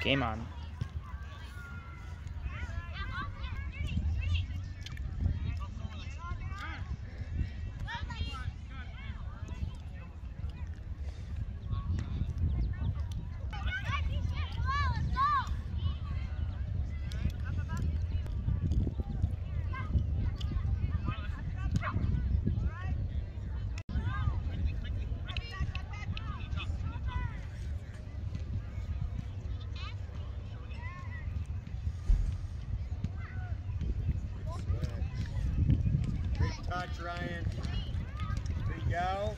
Game on. Touch, Ryan. There you go.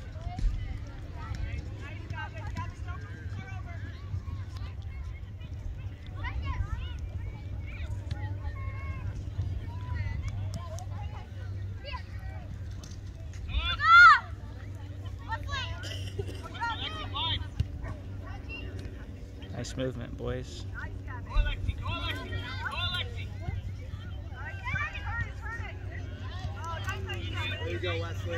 Nice movement, boys. There you go, Wesley.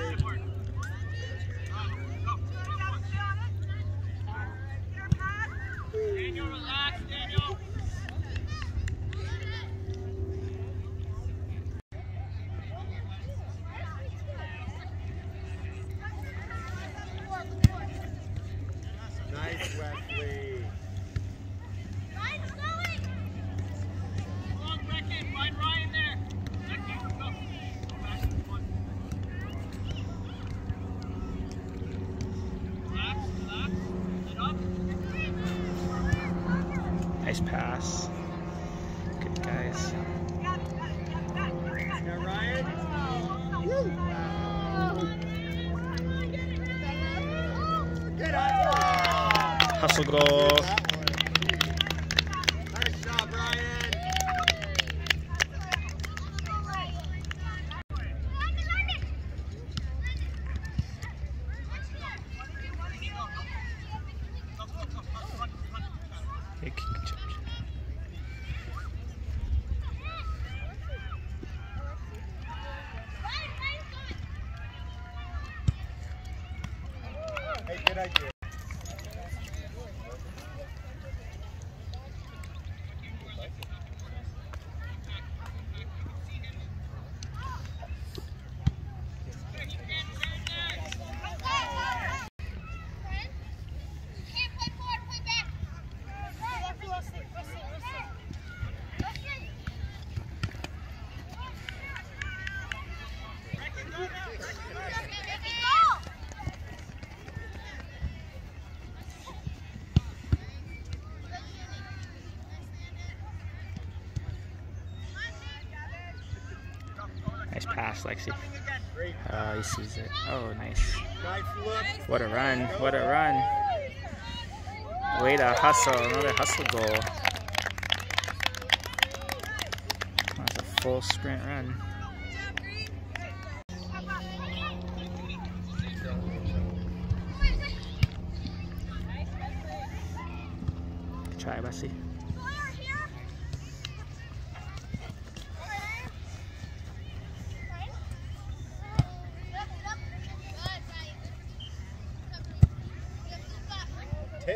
Daniel, relax, Daniel. Nice, Wesley. Come on, Beckett, find Ryan there. Beckett, go. Back to the one. Relax, relax. Sit up. Nice pass. Good guys. Now, Ryan. Good Hustle goal. Nice job, Ryan. Big kick. Hey, good idea. Nice pass, Lexi. Great. Oh, he sees it. Oh, nice. Nice look. What a run. What a run. Way to hustle. Another hustle goal. That's a full sprint run. Good try, Bessie. Hit.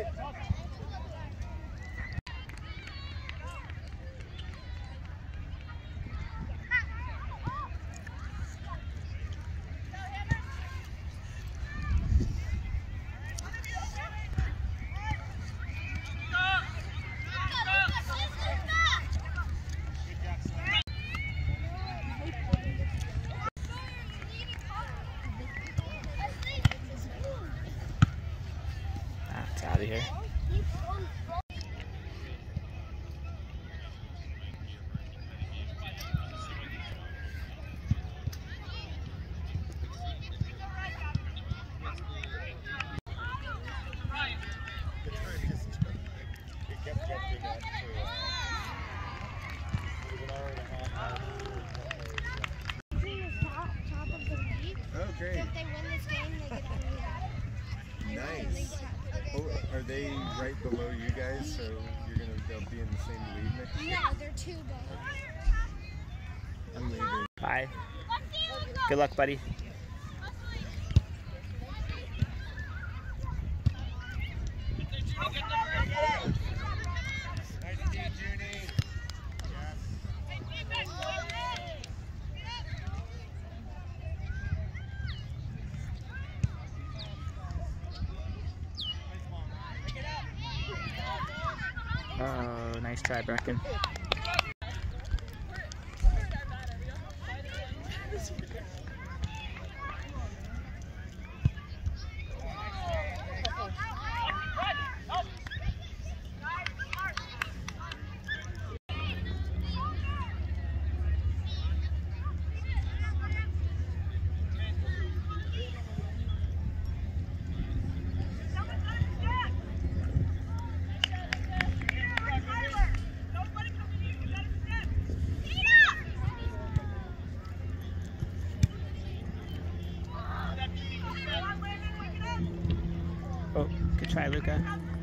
It's out of here. Okay. If they win this game, they get the lead. Nice. Oh, are they right below you guys? So they'll be in the same league next year? No, they're two below. I'm leaving. Bye. Good luck, buddy. Nice Nice try, Brecken. Oh, good try, Luca.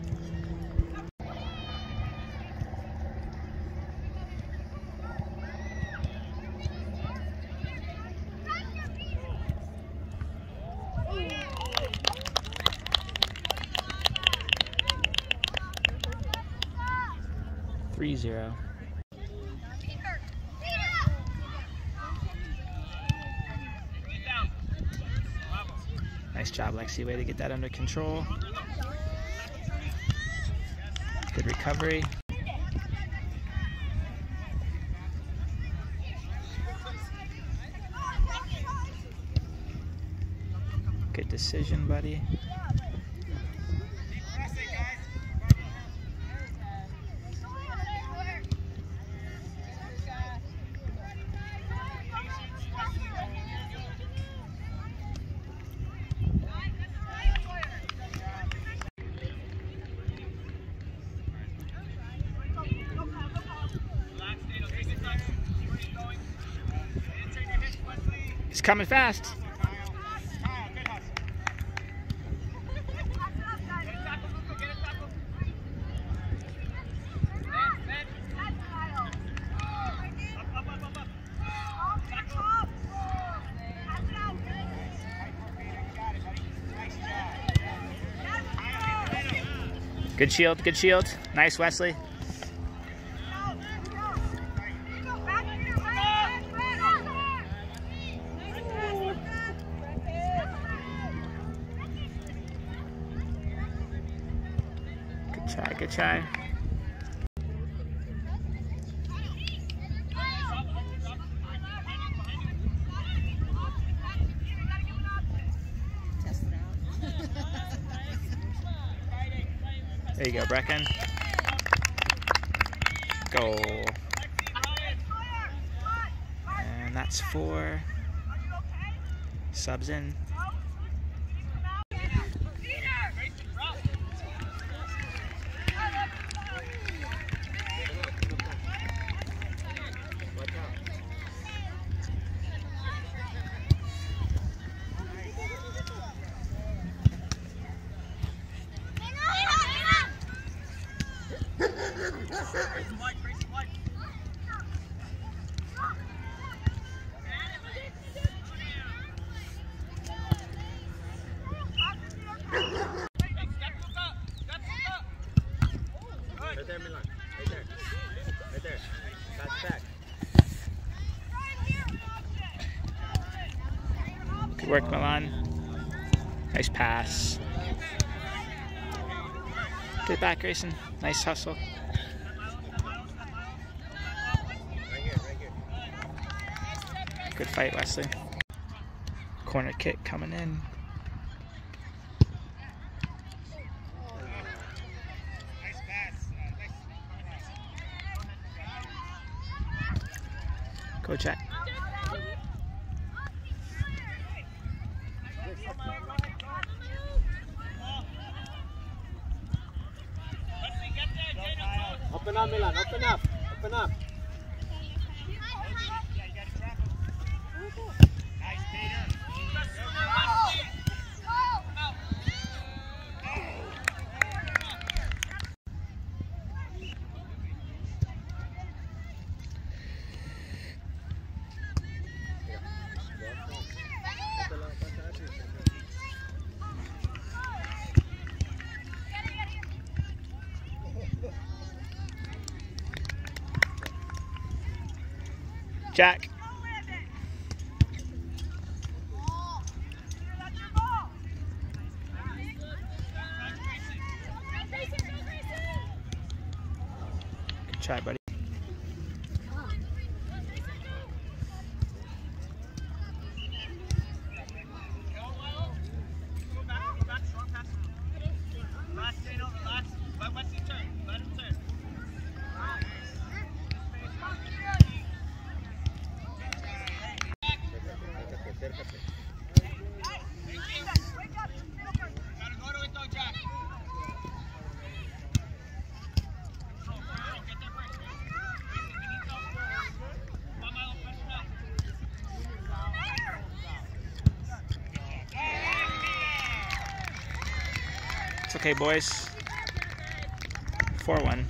Three zero. Nice job, Lexi. Way to get that under control. Good recovery. Good decision, buddy. He's coming fast. Good shield, good shield. Nice, Wesley. Good try. There you go, Brecken. Goal. And that's 4. Subs in. Right there, Milan. Right there. Right there. Back. Good work, Milan. Nice pass. Get back, Grayson. Nice hustle. Right here. Good fight, Wesley. Corner kick coming in. Go, Jack. Open up, Milan. Open up. Nice, Peter. Jack. Good try, buddy. It's okay, boys. 4-1.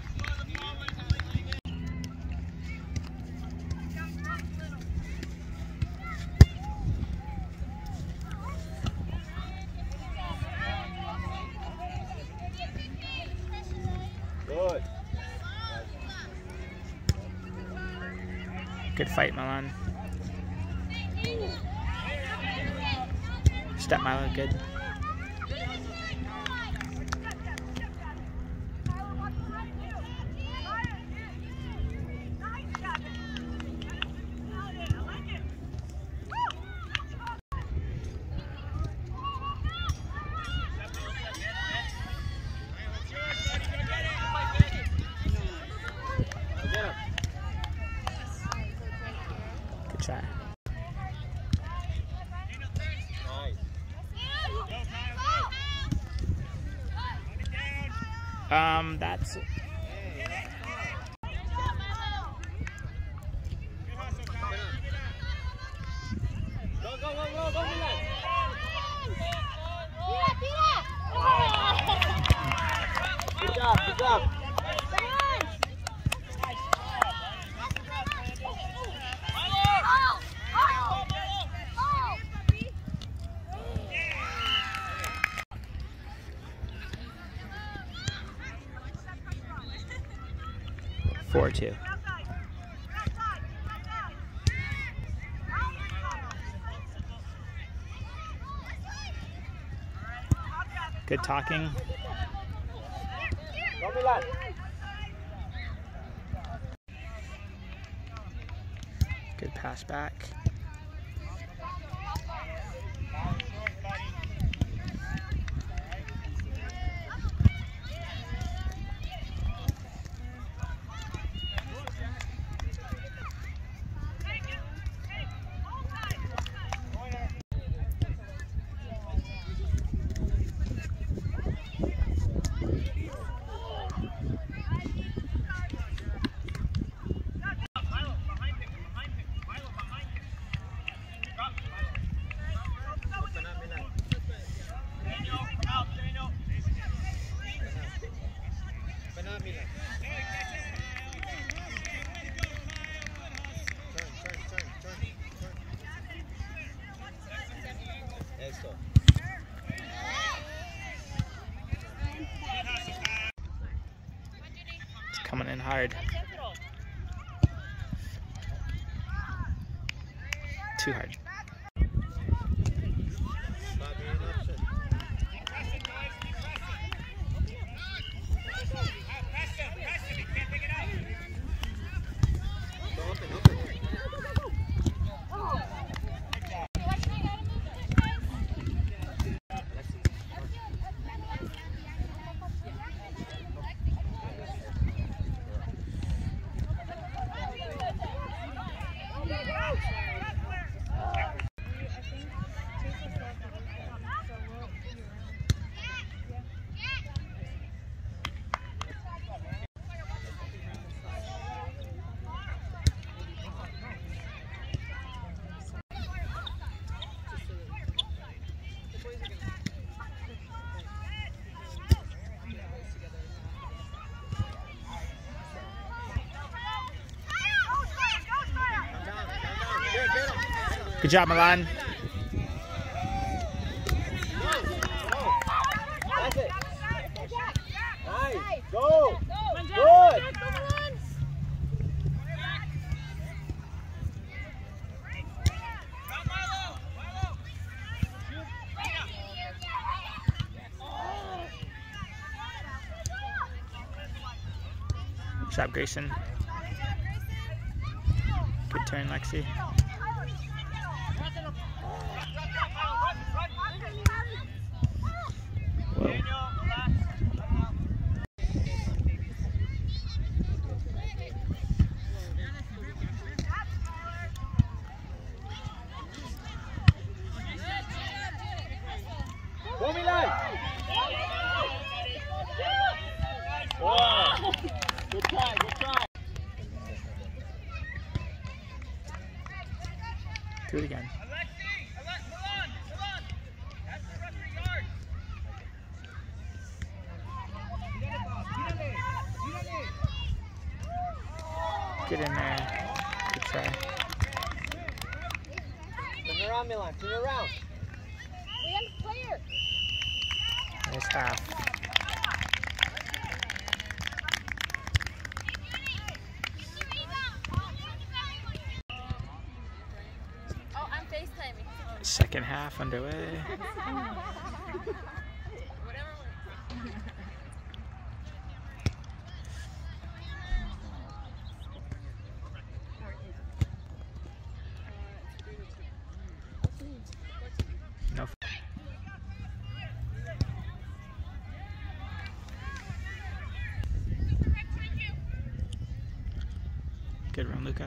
Good. Good fight, Milan. Step Milo, good. Good try. That's Good job, good job. four, 2. Good talking. Good pass back. It's coming in hard. Too hard. Good job, Milan. That's it. Nice. Go. Good. job, Grayson. Good turn, Lexi. Whoa. Wow. Good try, good try. Do it again. Get in there. Good try. Turn around, Milan. Turn around. Nice half. Oh, I'm FaceTiming. Second half underway. No. Good run, Luca.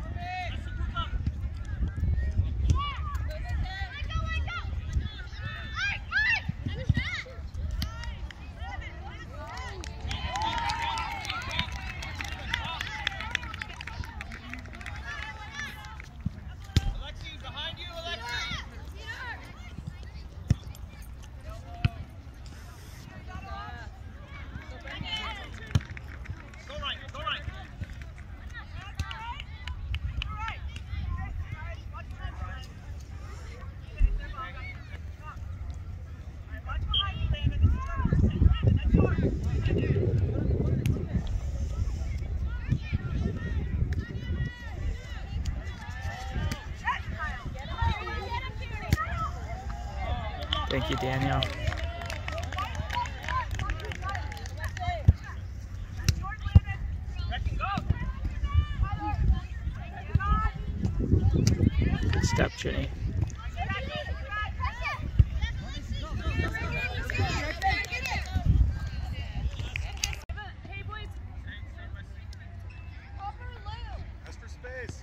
Thank you, Daniel. Good step, Jenny. As for space.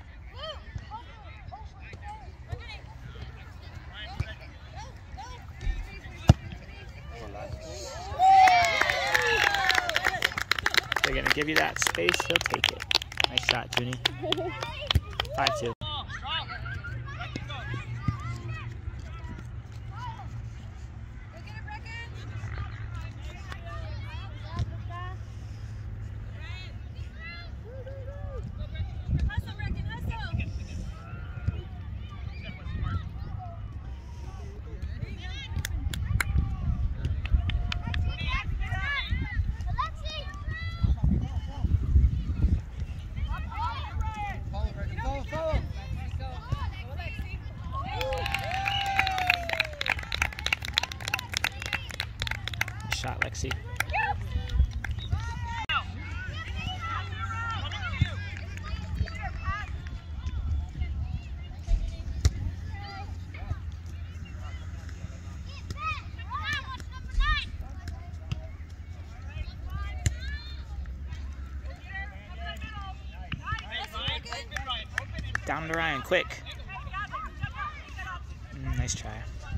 They're gonna give you that space, he'll take it. Nice shot, Junie. 5-2. Shot, Lexi. Down to Ryan, quick. Nice try.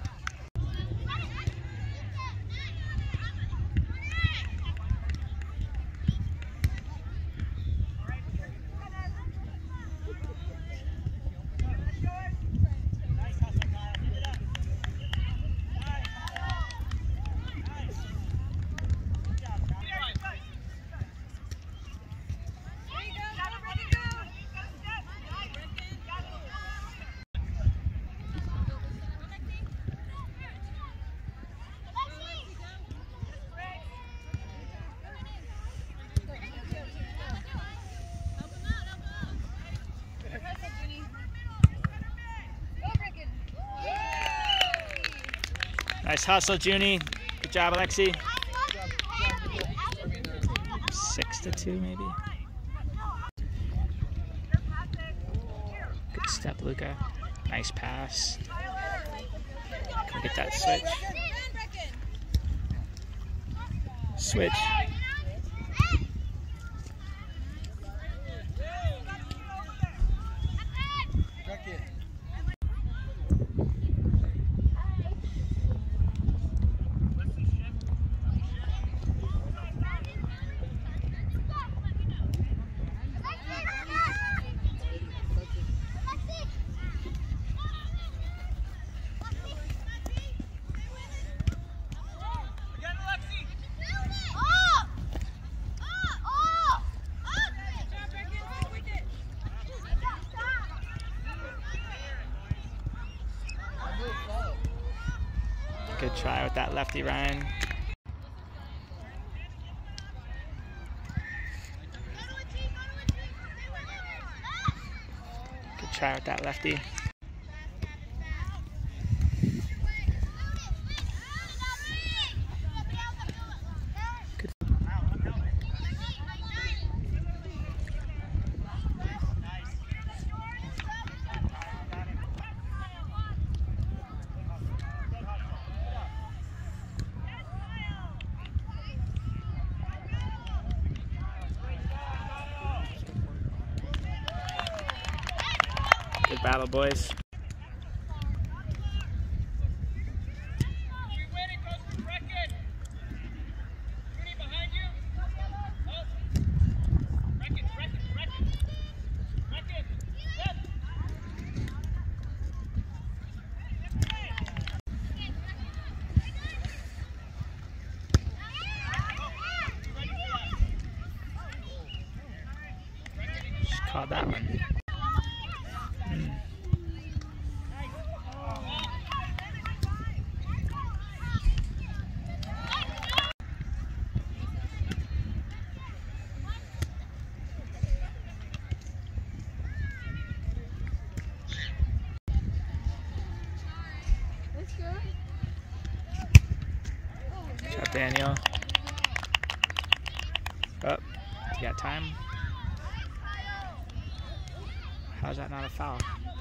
Nice hustle, Junie. Good job, Alexi. 6-2, maybe. Good step, Luca. Nice pass. Can we get that switch? Switch. Good try with that lefty, Ryan. Good try with that lefty. Good. Good battle, boys. Just caught that one. Good job, Daniel. Oh, you got time? How's that not a foul?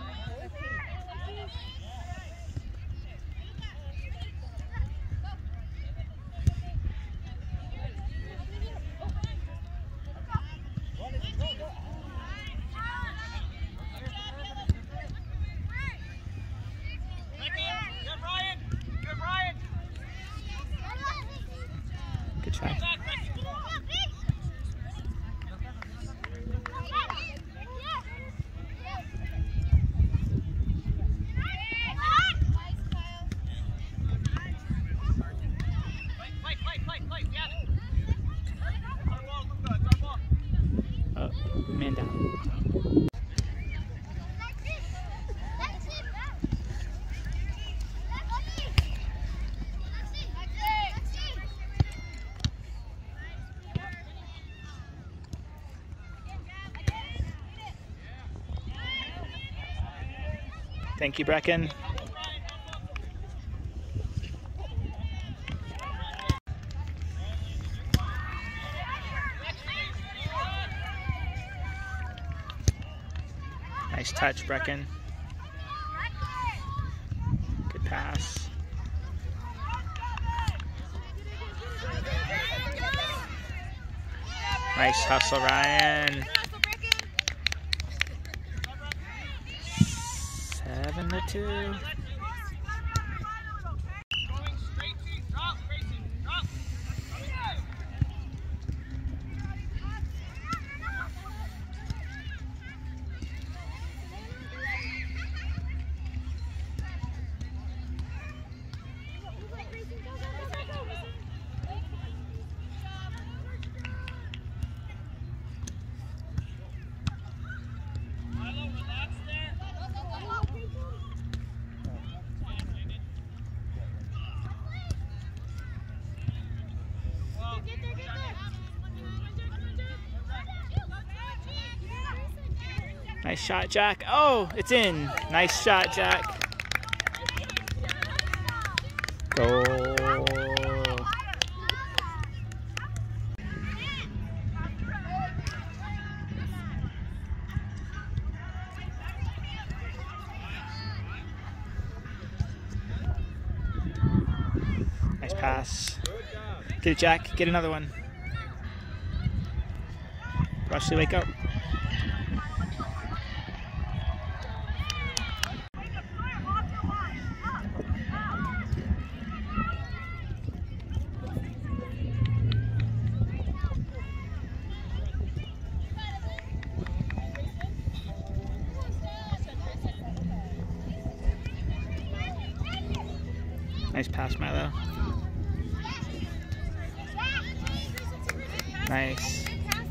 Good try. Oh, man down. Thank you, Brecken. Nice touch, Brecken. Good pass. Nice hustle, Ryan. 7-2. Nice shot, Jack. Oh, it's in. Nice shot, Jack. Goal. pass. Get it, Jack. Get another one. Rushley, wake up. Nice pass, Milo. Nice.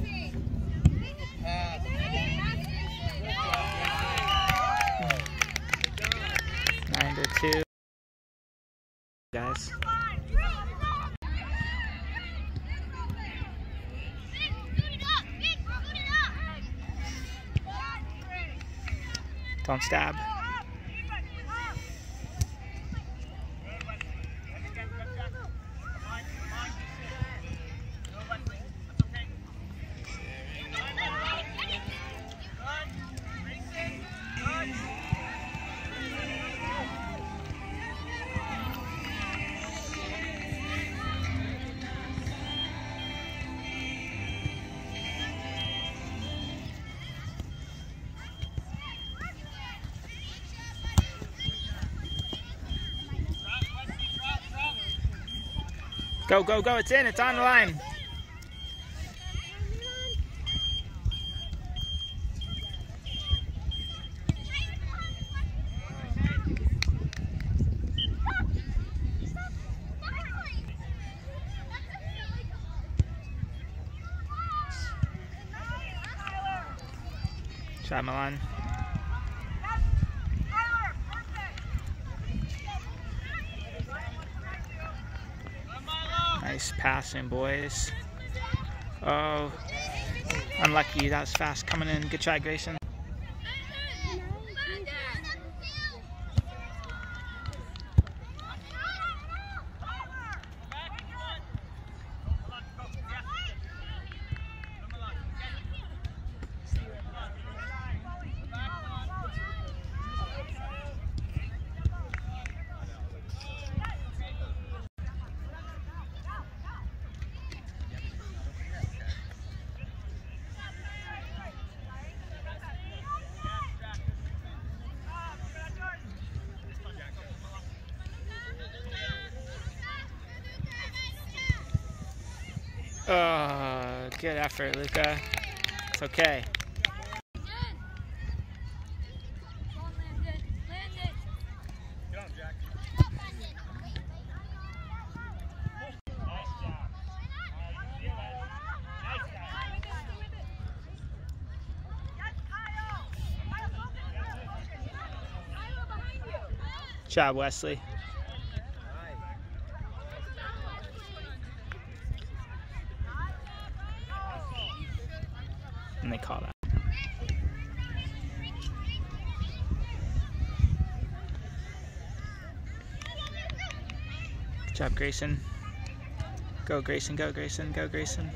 9-2. Guys. Don't stab. Go, go, go. It's in. It's on the line. Shot Milan. Nice passing, boys. Oh, unlucky. That was fast coming in. Good try, Grayson. Oh, good effort, Luca. It's okay. Get on, Jack. Good job, Wesley. And they call that. Good job, Grayson. Go, Grayson, go, Grayson, go, Grayson.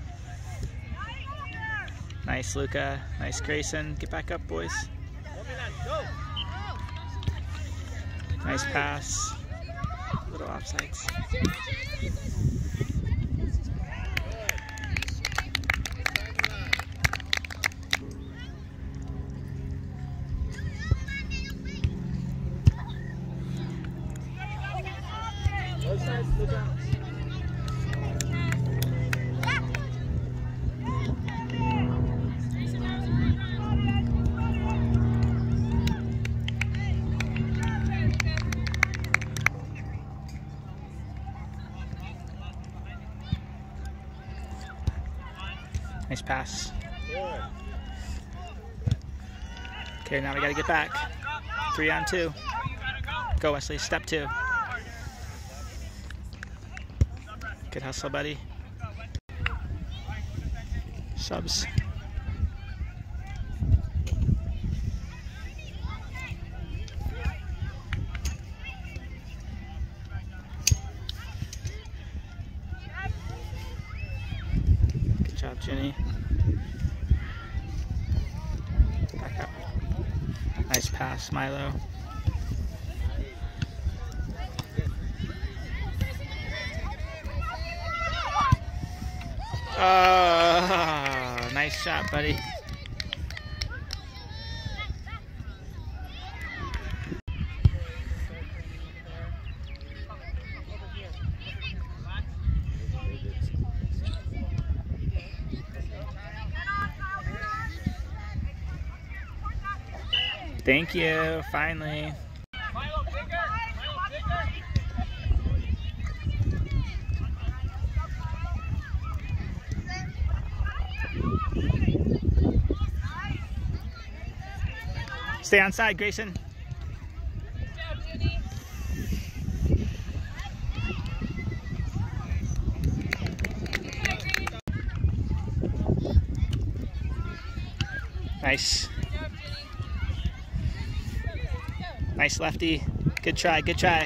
Nice, Luca. Nice, Grayson. Get back up, boys. Nice pass. Little offsides. Nice pass. Okay, now we gotta get back. 3-on-2. Go, Wesley. Step 2. Good hustle, buddy. Subs. Good job, Jenny. Back up. Nice pass, Milo. Oh, nice shot, buddy. Thank you, finally. Milo, bigger! Milo, bigger! Stay on side, Grayson. Nice. Nice lefty. Good try, good try.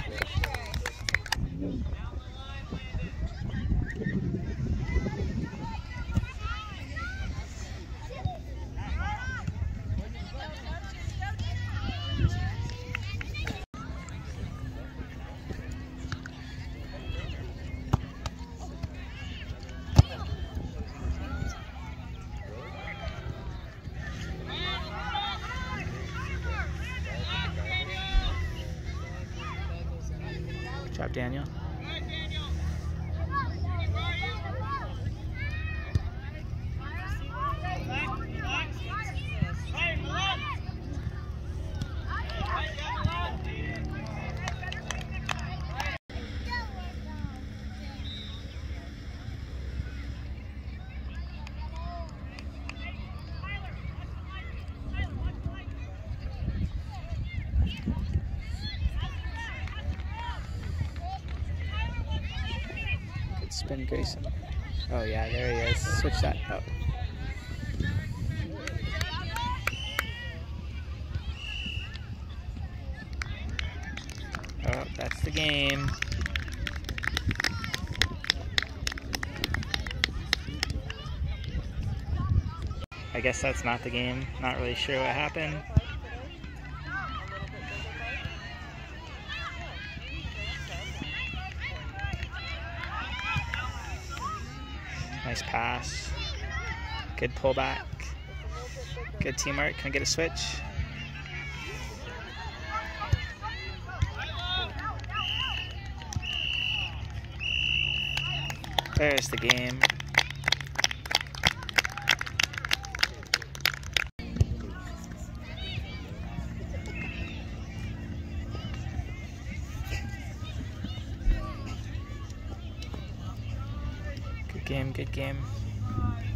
Good job, Daniel. Good spin, Grayson. Oh yeah, there he is. Switch that up. Oh, that's the game. I guess that's not the game. Not really sure what happened. Nice pass. Good pullback. Good teamwork. Can I get a switch? There's the game. Good game, good game.